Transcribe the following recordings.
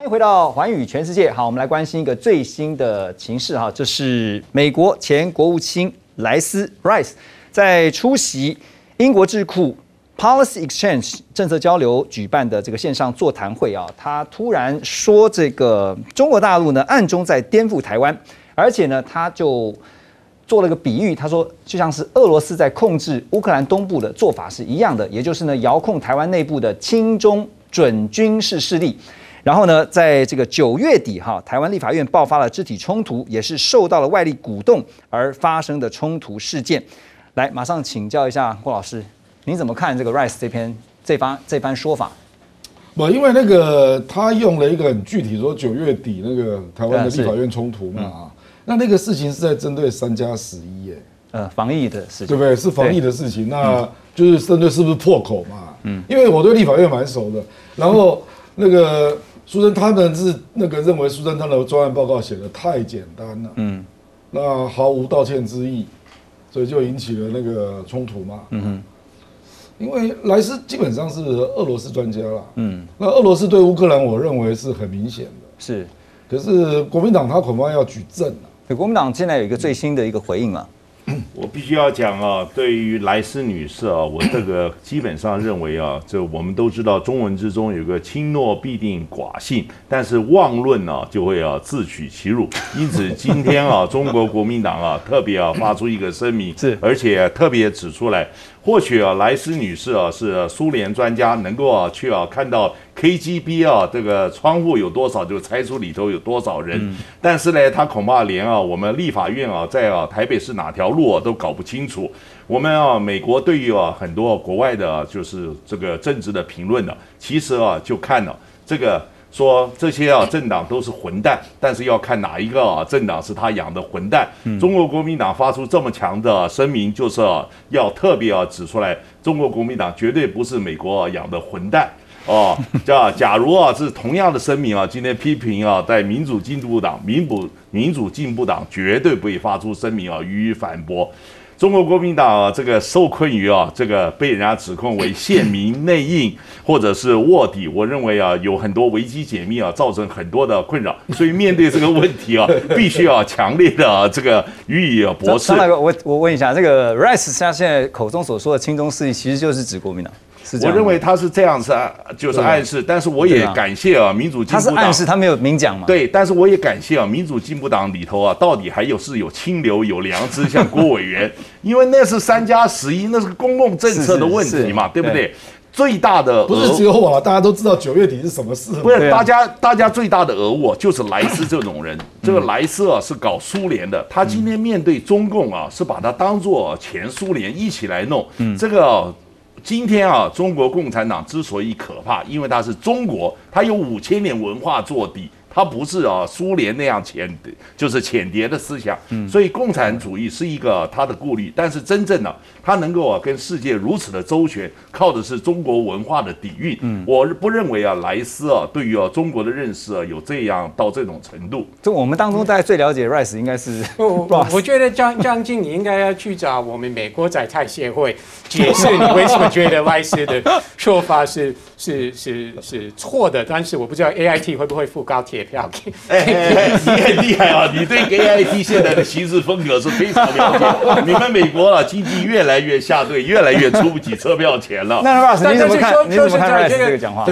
欢迎回到寰宇全世界。好，我们来关心一个最新的情势哈，这是美国前国务卿莱斯 Rice 在出席英国智库 Policy Exchange 政策交流举办的这个线上座谈会啊，他突然说这个中国大陆呢暗中在颠覆台湾，而且呢他就做了个比喻，他说就像是俄罗斯在控制乌克兰东部的做法是一样的，也就是呢遥控台湾内部的亲中准军事势力。然后呢，在这个9月底哈，台湾立法院爆发了肢体衝突，也是受到了外力鼓动而发生的冲突事件。来，马上请教一下郭老师，你怎么看这个 Rice 这番说法？ 不，因为那个他用了一个很具体说9月底那个台湾的立法院冲突嘛那个事情是在针对3+11耶， 防疫的事情， 对不对？是防疫的事情，那就是针对是不是破口嘛？因为我对立法院蛮熟的，然后那个苏贞他们是那个认为苏贞昌的专案报告写得太简单了，那毫无道歉之意，所以就引起了那个冲突嘛，因为莱斯基本上是俄罗斯专家啦，那俄罗斯对乌克兰，我认为是很明显的， 是， 可是国民党他恐怕要举证啊， 国民党现在有一个最新的一个回应了。 我必须要讲啊，对于莱斯女士啊，我这个基本上认为啊，这我们都知道中文之中有个轻诺必定寡信，但是妄论呢就会自取其辱。因此今天啊，中国国民党啊特别发出一个声明，而且特别指出来，或许莱斯女士是苏联专家，能够去看到 KGB 这个窗户有多少，就猜出里头有多少人。但是呢，他恐怕连我们立法院在台北市哪条路都搞不清楚。我们美国对于很多国外的，就是这个政治的评论呢，其实就看了这个。说这些政党都是混蛋，但是要看哪一个政党是他养的混蛋。中国国民党发出这么强的声明，就是要特别指出来，中国国民党绝对不是美国养的混蛋哦。假如是同样的声明今天批评在民主进步党、民主进步党绝对不会发出声明予以反驳。中国国民党这个受困于这个被人家指控为县民内应或者是卧底，我认为有很多危机解密造成很多的困扰，所以面对这个问题必须强烈的这个予以驳斥。 我问一下，这个 Rice 他现在口中所说的亲中势力，其实就是指国民党。 我认为他是这样子就是暗示，但是我也感谢民主进步党。他是暗示，他没有明讲嘛？ 对，但是我也感谢民主进步党里头到底还有清流有良知，像郭委员，因为那是3+11，那是公共政策的问题嘛，对不对？最大的不是只有我，大家都知道9月底是什么事。 不是大家最大的讹误就是莱斯这种人。这个莱斯是搞苏联的，他今天面对中共是把他当作前苏联一起来弄。这个今天中国共产党之所以可怕，因为它是中国，它有5000年文化做底。它不是苏联那样就是浅碟的思想，所以共产主义是一个他的顾虑，但是真正他能够跟世界如此的周旋，靠的是中国文化的底蕴。我不认为莱斯对于中国的认识有这样到这种程度。 就我们当中大家最了解 Rice 应该是我觉得张静你应该要去找我们美国宰菜协会解释你为什么觉得 Rice 的说法是错的，但是我不知道 AIT 会不会付高铁票给。 你很厉害你对 AIT 现在的行事风格是非常了解。你们美国经济越来越下坠，越来越出不起车票钱了。 那 Rice 你怎么看？你怎么看 Rice 这个讲话？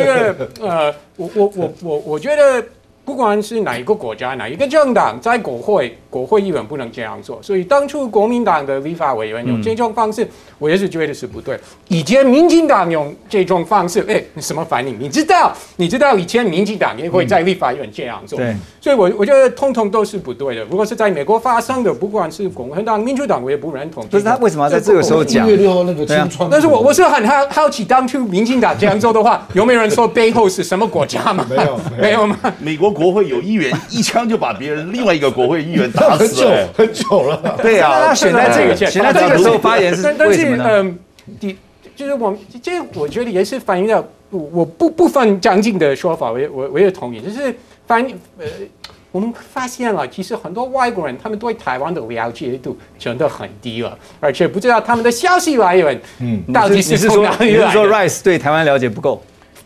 我觉得不管是哪一个国家、哪一个政党，在国会议员不能这样做。所以当初国民党的立法委员用这种方式，我也是觉得是不对。以前民进党用这种方式，你什么反应？你知道以前民进党也会在立法院这样做。所以我觉得通通都是不对的。如果是在美国发生的，不管是共和党、民主党，我也不认同。 不是他为什么要在这个时候讲 ？1月6号那个清川， 但是我是很好奇，当初民进党这样做的话，有没有人说背后是什么国家吗？没有吗？ 美国国会有议员一枪就把别人另外一个国会议员打死很久了。 对他选在这个时候发言是为什么呢？ 就是我觉得也是反映到我不分张静的说法，我也同意，就是我们发现了，其实很多外国人他们对台湾的了解度真的很低了，而且不知道他们的消息来源到底是从哪里来的。 你是说 Rice 对台湾了解不够？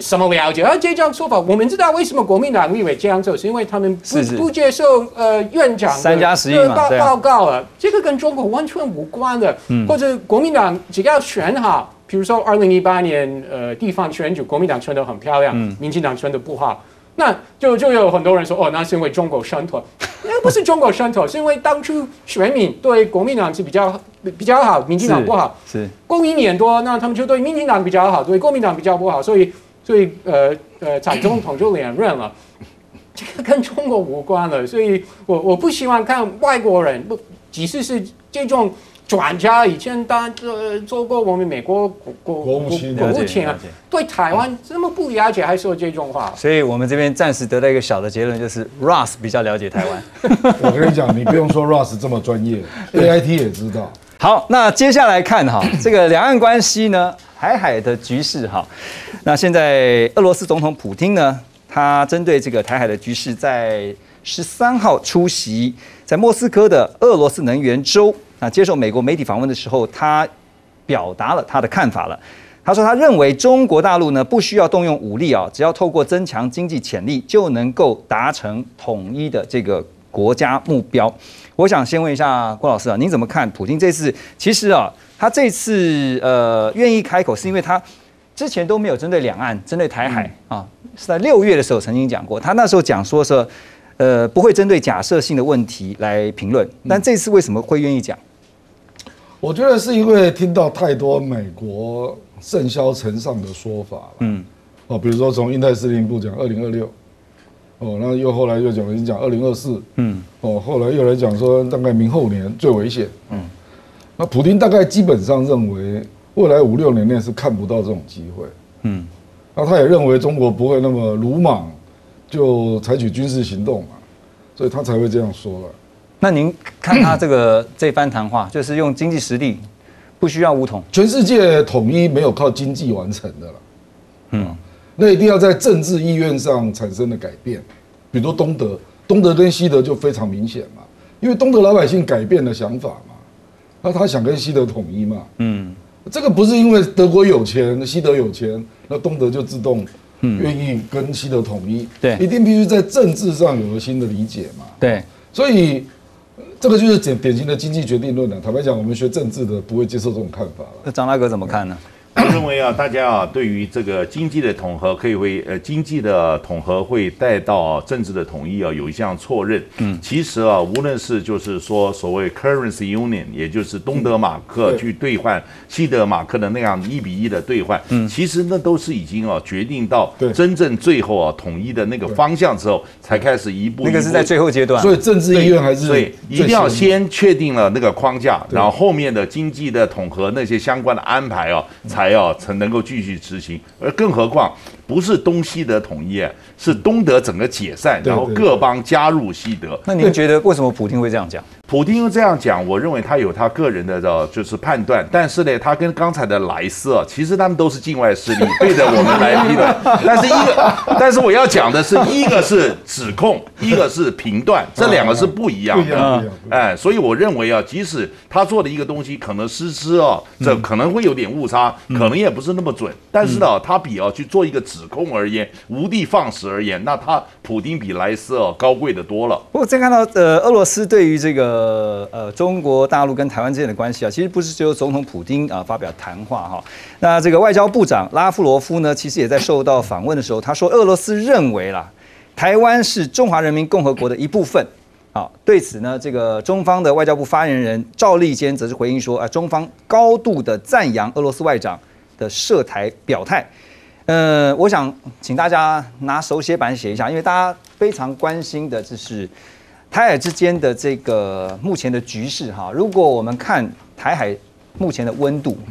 什么了解？而这样说法，我们知道为什么国民党立委这样做，是因为他们不接受院长的 3+11嘛报告了，这个跟中国完全无关的。或者国民党只要选好，比如说2018年地方选举，国民党选得很漂亮，民进党选得不好。那就有很多人说，那是因为中国渗透，那不是中国渗透，是因为当初选民对国民党是比较好，民进党不好， 是共赢也多，那他们就对民进党比较好，对国民党比较不好，所以蔡总统就连任了，这个跟中国无关了，所以我不希望看外国人，即使是这种。专家以前做过我们美国国务卿啊，对台湾这么不了解，还说这种话。 所以我们这边暂时得到一个小的结论，就是 Ross 比较了解台湾。 我跟你讲，你不用说 Ross 这么专业，AIT 也知道。 好，那接下来看哈，这个两岸关系呢，海的局势哈。那现在俄罗斯总统普丁呢，他针对这个台海的局势，在13号出席在莫斯科的俄罗斯能源周。接受美国媒体访问的时候，他表达了他的看法了。他说，他认为中国大陆呢不需要动用武力啊，只要透过增强经济潜力，就能够达成统一的这个国家目标。我想先问一下郭老师啊，您怎么看普丁这次？其实啊，他这次愿意开口，是因为他之前都没有针对两岸、针对台海啊，是在6月的时候曾经讲过，他那时候讲说是不会针对假设性的问题来评论，但这次为什么会愿意讲？ 我觉得是因为听到太多美国甚嚣尘上的说法了，比如说从印太司令部讲2026，那又后来又讲2024，后来又来讲说大概明后年最危险，那普丁大概基本上认为未来5、6年内是看不到这种机会，那他也认为中国不会那么鲁莽就采取军事行动嘛，所以他才会这样说了。 那您看他这番谈话，就是用经济实力，不需要武统。 全世界统一没有靠经济完成的了，那一定要在政治意愿上产生的改变。比如说东德跟西德就非常明显嘛，因为东德老百姓改变了想法嘛，那他想跟西德统一嘛，这个不是因为德国有钱，西德有钱，那东德就自动愿意跟西德统一， 对， 一定必须在政治上有了新的理解嘛， 对， 所以。这个就是典型的经济决定论了。坦白讲，我们学政治的不会接受这种看法了。 那张大哥怎么看呢？ 我认为大家对于这个经济的统合经济的统合会带到政治的统一有一项错认。其实无论是就是说所谓 currency union， 也就是东德马克去兑换西德马克的那样1:1的兑换，其实那都是已经决定到真正最后统一的那个方向之后，才开始一步。 那个是在最后阶段， 所以政治意愿还是所以一定要先确定了那个框架，然后后面的经济的统合那些相关的安排才能够继续执行，而更何况不是东西德统一，是东德整个解散，然后各邦加入西德。 那您觉得为什么普丁会这样讲？ 普丁这样讲，我认为他有他个人的就是判断，但是呢，他跟刚才的莱斯其实他们都是境外势力，对着我们来批的。但是我要讲的是，一个是指控，一个是评断，这两个是不一样的。所以我认为即使他做的一个东西可能这可能会有点误差，可能也不是那么准，但是他比去做一个指控而言，无的放矢而言，那他普丁比莱斯高贵的多了。 不过再看到俄罗斯对于这个中国大陆跟台湾之间的关系其实不是只有总统普丁发表谈话哈。那这个外交部长拉夫罗夫呢，其实也在受到访问的时候，他说俄罗斯认为啦，台湾是中华人民共和国的一部分。对此呢，这个中方的外交部发言人赵立坚则是回应说，中方高度的赞扬俄罗斯外长的涉台表态。我想请大家拿手写板写一下，因为大家非常关心的就是台海之间的这个目前的局势哈。如果我们看台海目前的温度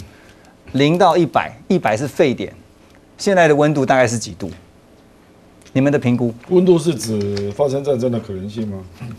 0到100，100是沸点，现在的温度大概是几度？你们的评估？ 温度是指发生战争的可能性吗？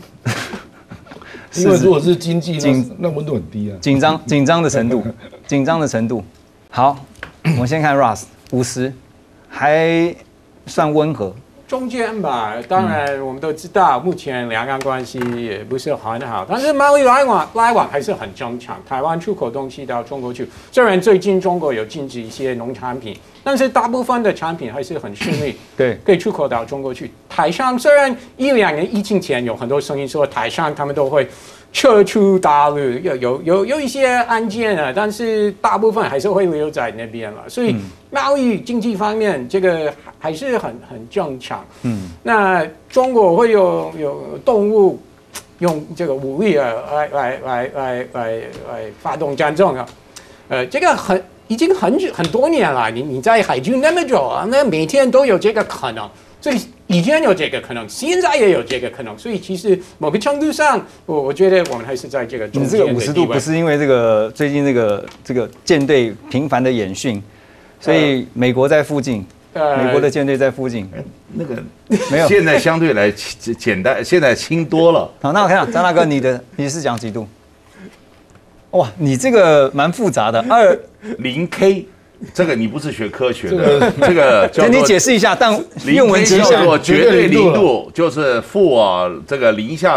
因为如果是经济，那温度很低啊。 紧张的程度。好，我们先看 Ross 50，还算温和。 中间吧，当然我们都知道，目前两岸关系也不是很好，但是贸易来往还是很正常。台湾出口东西到中国去，虽然最近中国有禁止一些农产品，但是大部分的产品还是很顺利， 对， 可以出口到中国去。台商虽然1、2年疫情前有很多声音说台商他们都会撤出大陆，有一些案件啊，但是大部分还是会留在那边了。所以贸易经济方面，这个还是很正常。那中国会有动物用这个武力来发动战争啊，这个已经很多年了。你在海军那么久啊，那每天都有这个可能。所以以前有这个可能，现在也有这个可能，所以其实某个程度上，我觉得我们还是在这个中间的地位。 你这个50度不是因为这个最近这个舰队频繁的演训，所以美国在附近，美国的舰队在附近， 那个没有， 现在相对来简单，现在轻多了。 好，那我看看张大哥，你是讲几度？哇，你这个蛮复杂的 0K。这个你不是学科学的，这个叫做你解释一下，但用文叫叫做绝对零度，就是负这个零下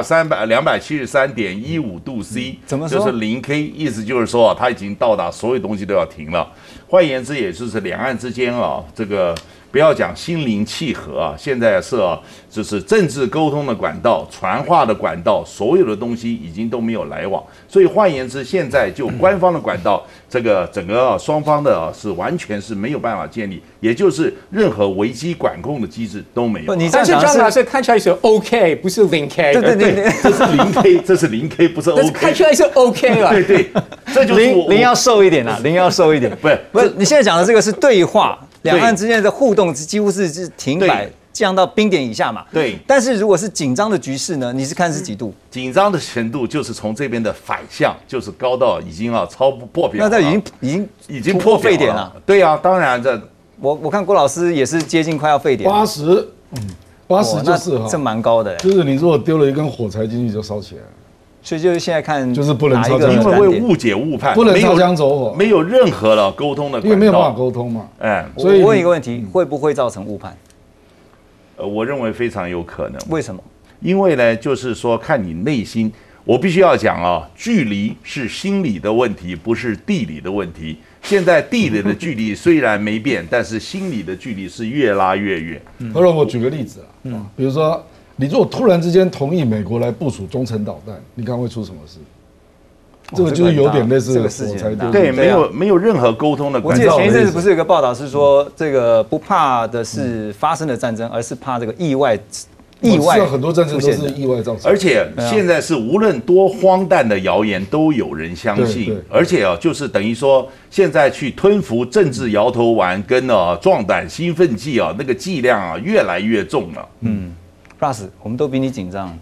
273.15度C， 怎么说？ 就是0K， 意思就是说它已经到达所有东西都要停了。换言之，也就是两岸之间这个不要讲心灵契合现在是就是政治沟通的管道、传话的管道，所有的东西已经都没有来往。所以换言之，现在就官方的管道，这个整个双方的是完全是没有办法建立，也就是任何危机管控的机制都没有。 但是张老师看起来是 OK， 不是0K。 对，这是0K， 这是0K， 不是 OK。 看起来是 OK 了。 对，这就是零要瘦一点零要瘦一点。不是，你现在讲的这个是对话，两岸之间的互动几乎是停摆。降到冰点以下嘛？对。但是如果是紧张的局势呢？你是看是几度？ 紧张的程度就是从这边的反向，就是高到已经超破表了。 那这已经破沸点了。 对啊，当然我看郭老师也是接近快要沸点。 80就是这蛮高的。 就是你如果丢了一根火柴进去就烧起来了。 所以就是现在看， 就是不能因为会误解误判， 不能擦枪走火， 没有任何的沟通的管道， 因为没有办法沟通嘛。 所以我问一个问题，会不会造成误判？ 我认为非常有可能。 为什么？ 因为呢，就是说看你内心。我必须要讲距离是心理的问题，不是地理的问题。现在地理的距离虽然没变，但是心理的距离是越拉越远。 让我举个例子比如说，你如果突然之间同意美国来部署中程导弹，你看会出什么事？这个就是有点类似火柴丢。 对，没有任何沟通的管道。 我记得前一阵子不是有个报道是说，这个不怕的是发生的战争，而是怕这个意外。 很多战争都是意外造成。 而且现在是无论多荒诞的谣言都有人相信，而且就是等于说，现在去吞服政治摇头丸跟壮胆兴奋剂那个剂量越来越重了。 Russ， 我们都比你紧张。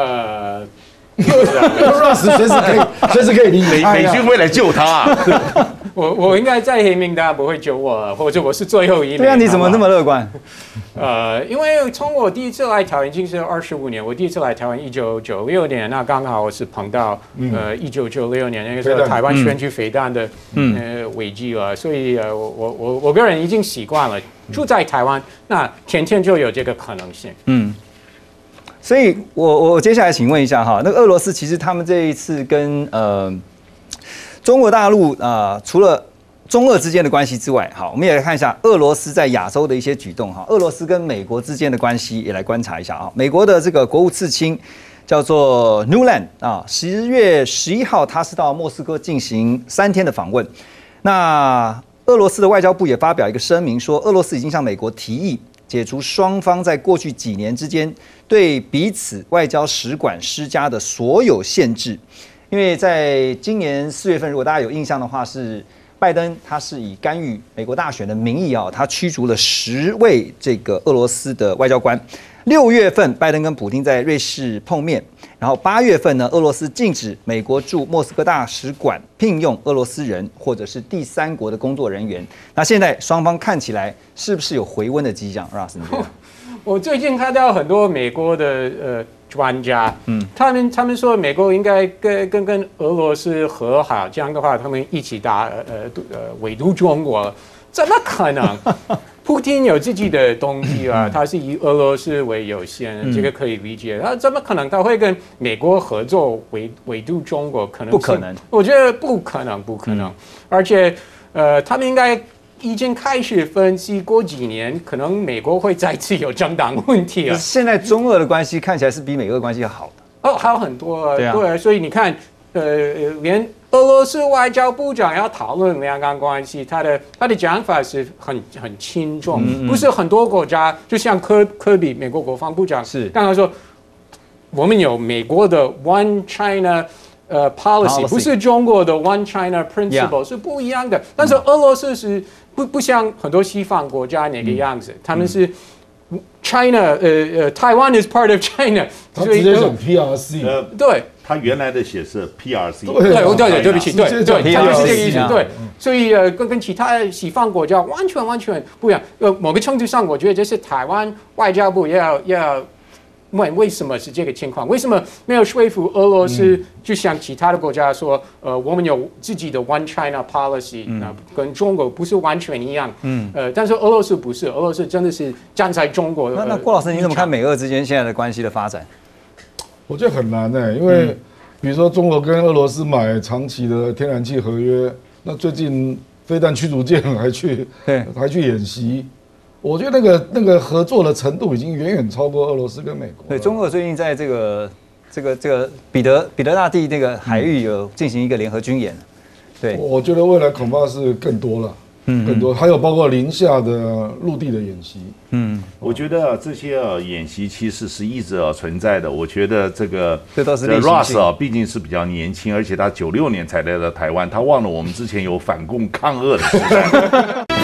Russ 随时可以离开， 美军会来救他。 我应该在黑名单不会救我，或者我是最后一名。 对啊，你怎么那么乐观？ 因为从我第一次来台湾已经是25年，我第一次来台湾1996年，那刚好我是碰到1996年那个时候台湾选举飞弹的危机了，所以我个人已经习惯了住在台湾，那天天就有这个可能性。 所以我接下来请问一下那个俄罗斯其实他们这一次跟中国大陆除了中俄之间的关系之外，好，我们也来看一下俄罗斯在亚洲的一些举动俄罗斯跟美国之间的关系也来观察一下美国的这个国务次卿叫做 Nuland 10月11号他是到莫斯科进行3天的访问。那俄罗斯的外交部也发表一个声明说，俄罗斯已经向美国提议解除双方在过去几年之间对彼此外交使馆施加的所有限制。因为在今年4月份，如果大家有印象的话，是拜登他是以干预美国大选的名义他驱逐了10位这个俄罗斯的外交官。6月份，拜登跟普丁在瑞士碰面，然后8月份呢，俄罗斯禁止美国驻莫斯科大使馆聘用俄罗斯人或者是第三国的工作人员。那现在双方看起来是不是有回温的迹象 ？Russ， 你觉得？ 我最近看到很多美国的专家，他们说美国应该跟俄罗斯和好，这样的话他们一起围堵中国，怎么可能？ 普京有自己的动机啊，他是以俄罗斯为优先，这个可以理解。他怎么可能他会跟美国合作围堵中国？可能不可能， 我觉得不可能。而且他们应该已经开始分析，过几年可能美国会再次有政党问题了。 现在中俄的关系看起来是比美俄关系好的。 还有很多对， 所以你看，连俄罗斯外交部长要讨论两岸关系，他的讲法是很轻重，不是很多国家，就像科比美国国防部长是刚刚说，我们有美国的 One China policy， 不是中国的 One China principle， 是不一样的。但是俄罗斯是不像很多西方国家那个样子，他们是。China， Taiwan is part of China， 他直接讲 PRC， 对， 他原来的写是 PRC， 对不起，对，他们是这个意思，对，所以跟其他西方国家完全不一样。某个程度上，我觉得这是台湾外交部要问为什么是这个情况？为什么没有说服俄罗斯？就像其他的国家说，我们有自己的 One China policy，跟中国不是完全一样。但是俄罗斯不是，俄罗斯真的是站在中国。 那郭老师，你怎么看美俄之间现在的关系的发展？ 我觉得很难因为比如说中国跟俄罗斯买长期的天然气合约，那最近飞弹驱逐舰还去演习。我觉得那个合作的程度已经远远超过俄罗斯跟美国。 对，中俄最近在这个彼得大帝那个海域有进行一个联合军演。对， 我觉得未来恐怕是更多了。更多，还有包括零下的陆地的演习。 我觉得这些演习其实是一直存在的。我觉得这都是 Ross 毕竟是比较年轻，而且他96年才来到台湾，他忘了我们之前有反共抗俄的时代。